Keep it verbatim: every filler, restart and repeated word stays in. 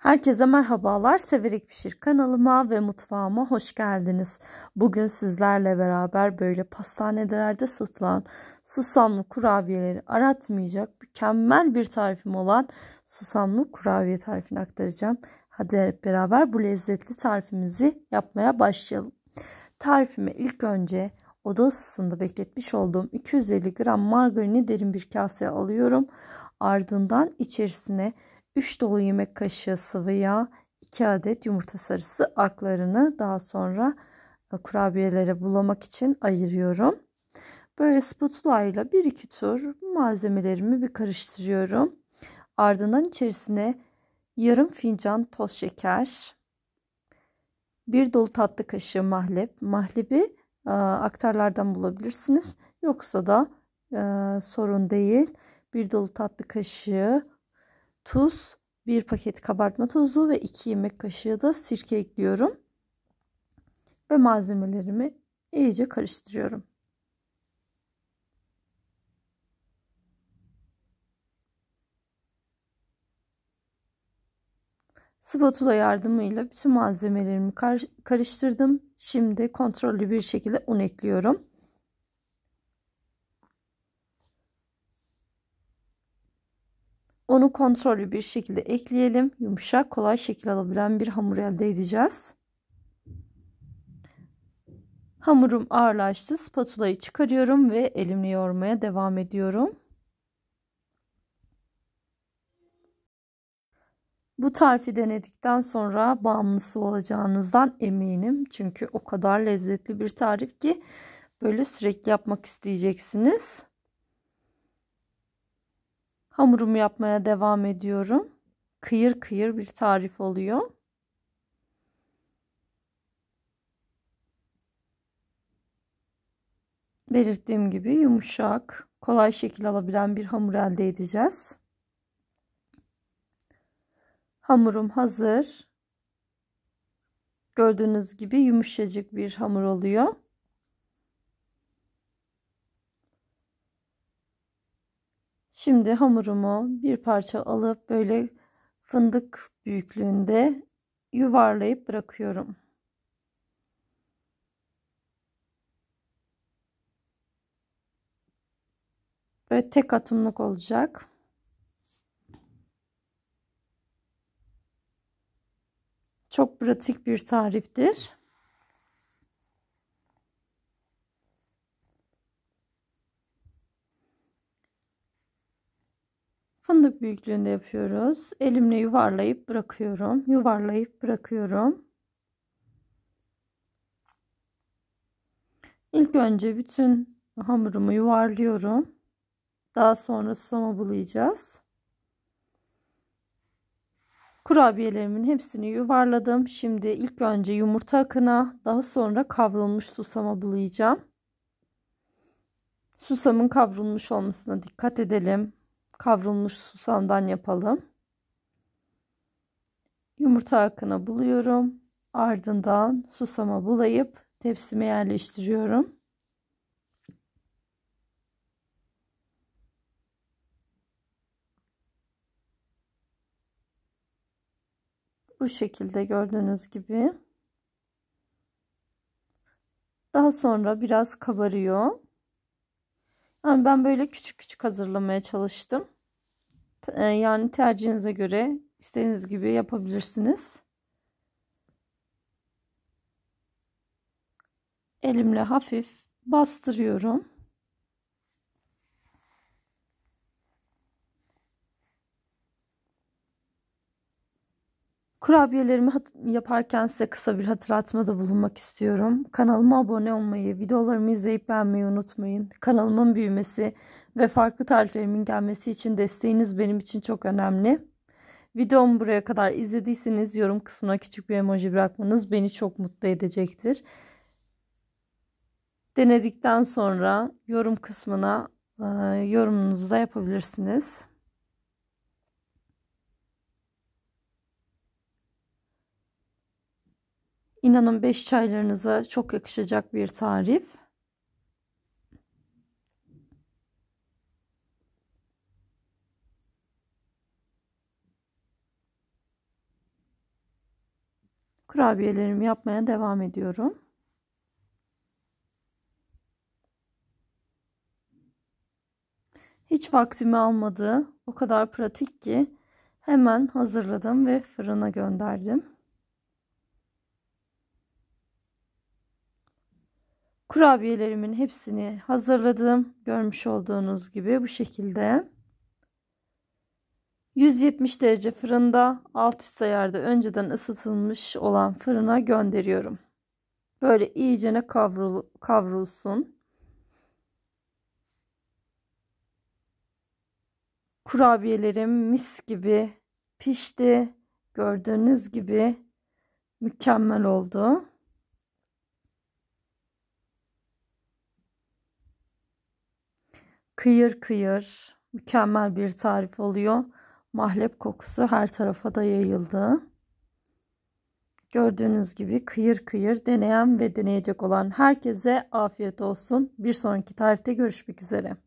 Herkese merhabalar. Severek Pişir kanalıma ve mutfağıma hoş geldiniz. Bugün sizlerle beraber böyle pastanelerde satılan susamlı kurabiyeleri aratmayacak mükemmel bir tarifim olan susamlı kurabiye tarifini aktaracağım. Hadi hep beraber bu lezzetli tarifimizi yapmaya başlayalım. Tarifime ilk önce oda ısısında bekletmiş olduğum iki yüz elli gram margarini derin bir kaseye alıyorum. Ardından içerisine üç dolu yemek kaşığı sıvı yağ, iki adet yumurta sarısı aklarını daha sonra kurabiyelere bulamak için ayırıyorum. Böyle spatula ile bir iki tur malzemelerimi bir karıştırıyorum. Ardından içerisine yarım fincan toz şeker, bir dolu tatlı kaşığı mahlep. Mahlebi e, aktarlardan bulabilirsiniz. Yoksa da e, sorun değil. Bir dolu tatlı kaşığı tuz, bir paket kabartma tozu ve iki yemek kaşığı da sirke ekliyorum. Ve malzemelerimi iyice karıştırıyorum. Spatula yardımıyla bütün malzemelerimi kar karıştırdım. Şimdi kontrollü bir şekilde un ekliyorum. Onu kontrollü bir şekilde ekleyelim. Yumuşak, kolay şekil alabilen bir hamur elde edeceğiz. Hamurum ağırlaştı. Spatulayı çıkarıyorum ve elimle yoğurmaya devam ediyorum. Bu tarifi denedikten sonra bağımlısı olacağınızdan eminim. Çünkü o kadar lezzetli bir tarif ki böyle sürekli yapmak isteyeceksiniz. Hamurumu yapmaya devam ediyorum. Kıyır kıyır bir tarif oluyor. Belirttiğim gibi yumuşak, kolay şekil alabilen bir hamur elde edeceğiz. Hamurum hazır. Gördüğünüz gibi yumuşacık bir hamur oluyor. Şimdi hamurumu bir parça alıp böyle fındık büyüklüğünde yuvarlayıp bırakıyorum. Böyle tek atımlık olacak. Çok pratik bir tariftir. Fındık büyüklüğünde yapıyoruz. Elimle yuvarlayıp bırakıyorum. Yuvarlayıp bırakıyorum. İlk önce bütün hamurumu yuvarlıyorum. Daha sonra susama bulayacağız. Kurabiyelerimin hepsini yuvarladım. Şimdi ilk önce yumurta akına, daha sonra kavrulmuş susama bulayacağım. Susamın kavrulmuş olmasına dikkat edelim. Kavrulmuş susamdan yapalım. Yumurta akına buluyorum. Ardından susama bulayıp tepsime yerleştiriyorum. Bu şekilde gördüğünüz gibi. Daha sonra biraz kabarıyor. Yani ben böyle küçük küçük hazırlamaya çalıştım. Yani tercihinize göre istediğiniz gibi yapabilirsiniz. Elimle hafif bastırıyorum. Kurabiyelerimi yaparken size kısa bir hatırlatmada bulunmak istiyorum. Kanalıma abone olmayı, videolarımı izleyip beğenmeyi unutmayın. Kanalımın büyümesi ve farklı tariflerimin gelmesi için desteğiniz benim için çok önemli. Videomu buraya kadar izlediyseniz yorum kısmına küçük bir emoji bırakmanız beni çok mutlu edecektir. Denedikten sonra yorum kısmına e, yorumunuzu da yapabilirsiniz. İnanın beş çaylarınıza çok yakışacak bir tarif. Kurabiyelerimi yapmaya devam ediyorum. Hiç vaktimi almadı. O kadar pratik ki hemen hazırladım ve fırına gönderdim. Kurabiyelerimin hepsini hazırladım. Görmüş olduğunuz gibi bu şekilde. yüz yetmiş derece fırında alt üst ayarda önceden ısıtılmış olan fırına gönderiyorum. Böyle iyicene kavrul kavrulsun. Kurabiyelerim mis gibi pişti. Gördüğünüz gibi mükemmel oldu. Kıyır kıyır mükemmel bir tarif oluyor. Mahlep kokusu her tarafa da yayıldı. Gördüğünüz gibi kıyır kıyır, deneyen ve deneyecek olan herkese afiyet olsun. Bir sonraki tarifte görüşmek üzere.